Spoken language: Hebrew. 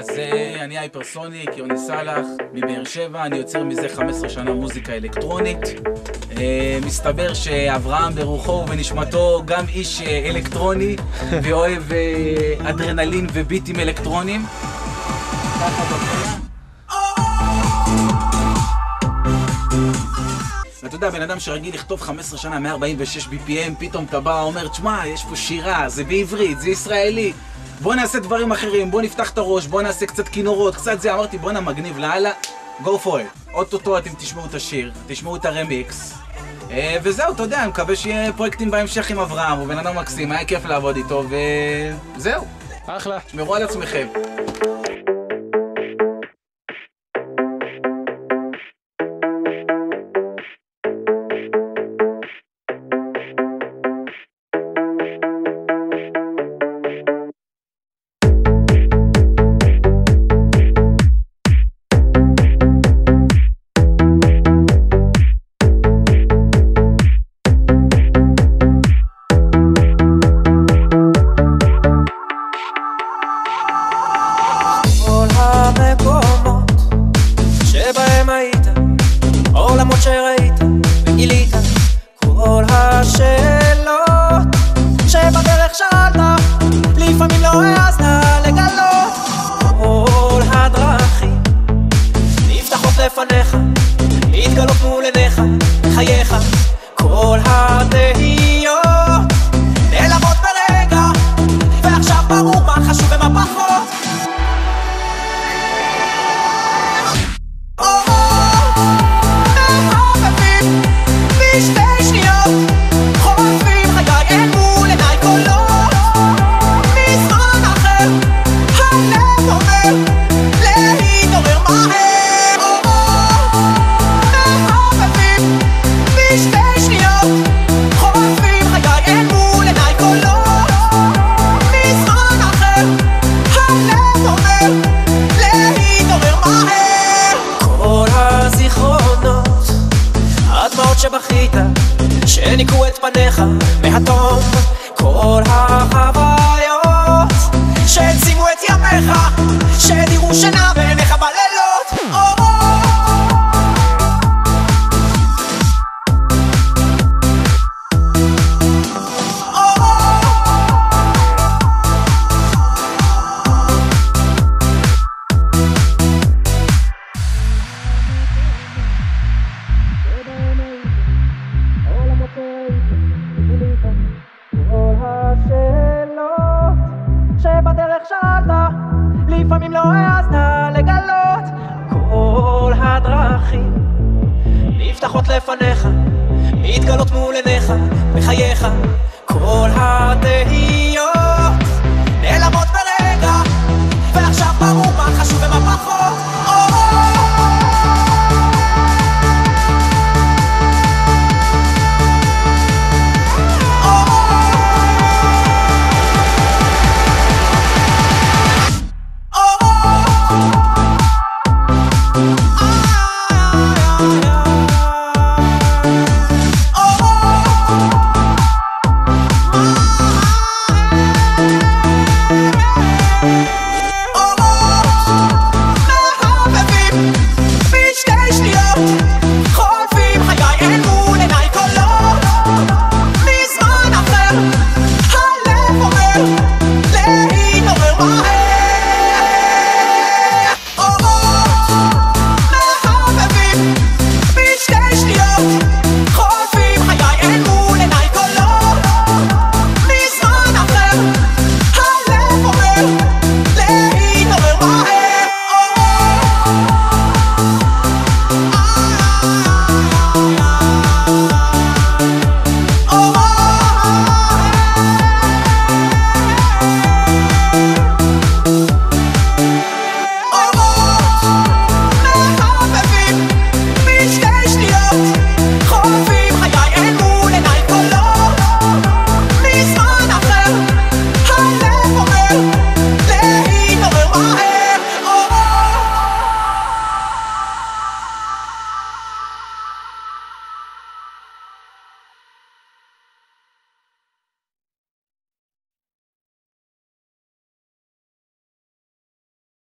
אז אני הייפרסוניק, יוני סלח, מבאר שבע, אני יוצר מזה 15 שנה מוזיקה אלקטרונית. מסתבר שאברהם ברוחו ובנשמתו גם איש אלקטרוני ואוהב אדרנלין וביטים אלקטרונים. אתה יודע, בן אדם שרגיל לכתוב 15 שנה, 146 BPM, פתאום אתה בא, אומר, תשמע, יש פה שירה, זה בעברית, זה ישראלי. בוא נעשה דברים אחרים, בוא נפתח את הראש, בוא נעשה קצת כינורות, קצת זה. אמרתי, בוא נמגניב לאללה, go for it. אוטוטו אתם תשמעו את השיר, תשמעו את הרמיקס. וזהו, אתה יודע, אני מקווה שיהיה פרויקטים בהמשך עם אברהם, הוא בן אדם מקסים, היה כיף לעבוד איתו, וזהו. אחלה. תשמרו על עצמכם. עולמות שראית וגילית כל השאלות שבדרך שאלת, לפעמים לא העזת לגלות. כל הדרכים נפתחות לפניך, מתגלות מול עיניך, חייך. כל התהיות נעלמות ברגע, ועכשיו ברור מה חשוב ומה פחות. שתי שניות חופפים חיי אין מול עיניי קולות מזמן אחר, הלב אומר להתעורר מהר. מחופפים בשתי שניות חופפים חיי אין מול עיניי קולות מזמן אחר, הלב אומר להתעורר מהר. כל הזיכרונות, הדמעות שבכית, שניקו את פניך מהתום, כל החוויות שהצימו את ימיך, שדירו שינה בעיניך בלילות. כל השאלות שבדרך שאלת, לפעמים לא העזת לגלות. כל הדרכים נפתחות לפניך, מתגלות מול עיניך וחייך. כל התהיות